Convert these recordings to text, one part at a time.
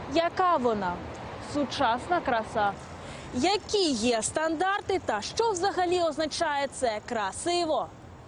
Яка вона? Сучасна краса. Які є стандарти та що взагалі означає це красиво?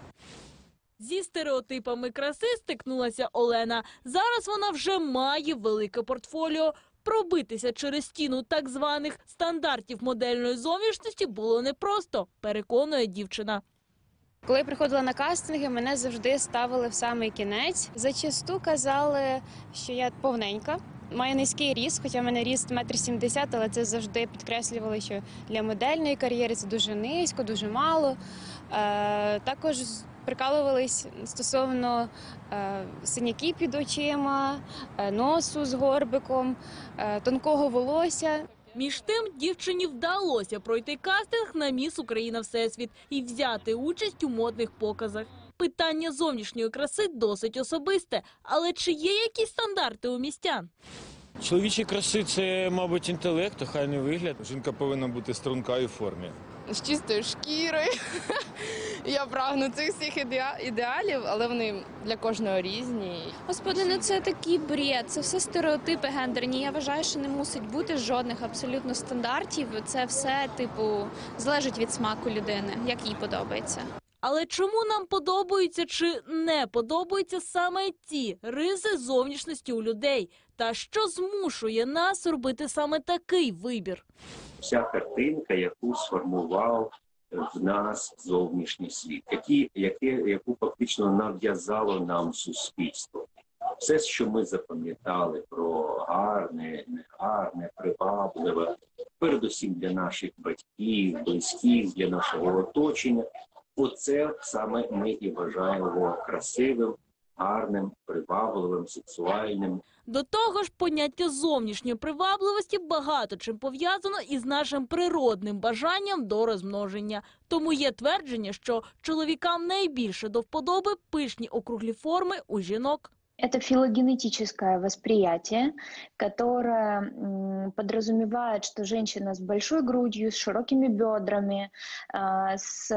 Зі стереотипами краси стикнулася Олена. Зараз вона вже має велике портфоліо. Пробитися через стіну так званих стандартів модельної зовнішності було непросто, переконує дівчина. Коли я приходила на кастинги, мене завжди ставили в самий кінець. Зачасту казали, що я повненька. Маю низький ріст, хоча в мене ріст 1,70 м, але це завжди підкреслювали, що для модельної кар'єри це дуже низько, дуже мало. Також прикалувались стосовно синяків під очима, носу з горбиком, тонкого волосся. Між тим, дівчині вдалося пройти кастинг на «Міс Україна Всесвіт» і взяти участь у модних показах. Питання зовнішньої краси досить особисте, але чи є якісь стандарти у містян? Чоловічі краси – це, мабуть, інтелект, охайний вигляд. Жінка повинна бути струнка і в формі. З чистою шкірою. Я прагну цих всіх ідеалів, але вони для кожного різні. Господи, ну це такий бред, це все стереотипи гендерні. Я вважаю, що не мусить бути жодних абсолютно стандартів. Це все, залежить від смаку людини, як їй подобається. Але чому нам подобаються чи не подобаються саме ці риси зовнішності у людей? Та що змушує нас робити саме такий вибір? Вся картинка, яку сформував в нас зовнішній світ, яку фактично нав'язало нам суспільство. Все, що ми запам'ятали про гарне, негарне, привабливе, передусім для наших батьків, близьких, для нашого оточення, оце саме ми і вважаємо красивим, гарним, привабливим, сексуальним. До того ж, поняття зовнішньої привабливості багато чим пов'язано із нашим природним бажанням до розмноження. Тому є твердження, що чоловікам найбільше до вподоби пишні округлі форми у жінок. Это филогенетическое восприятие, которое подразумевает, что женщина с большой грудью, с широкими бедрами, с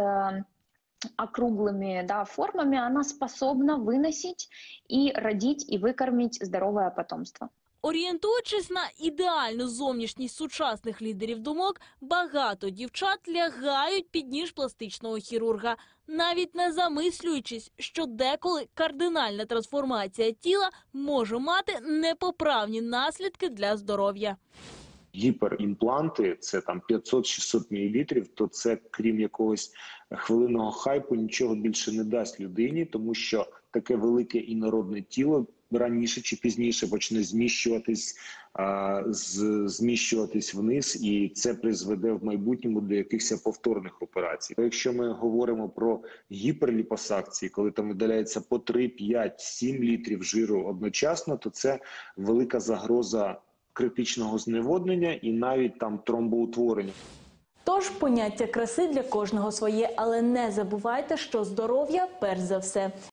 округлыми формами, она способна выносить и родить, и выкормить здоровое потомство. Орієнтуючись на ідеальну зовнішність сучасних лідерів думок, багато дівчат лягають під ніж пластичного хірурга, навіть не замислюючись, що деколи кардинальна трансформація тіла може мати непоправні наслідки для здоров'я. Гіперімпланти – це там 500-600 мл, то це, крім якогось хвилинного хайпу, нічого більше не дасть людині, тому що таке велике інородне тіло раніше чи пізніше почне зміщуватись вниз, і це призведе в майбутньому до якихось повторних операцій. Якщо ми говоримо про гіперліпосакції, коли там видаляється по 3, 5, 7 літрів жиру одночасно, то це велика загроза критичного зневоднення і навіть там тромбоутворення. Тож поняття краси для кожного своє, але не забувайте, що здоров'я перш за все.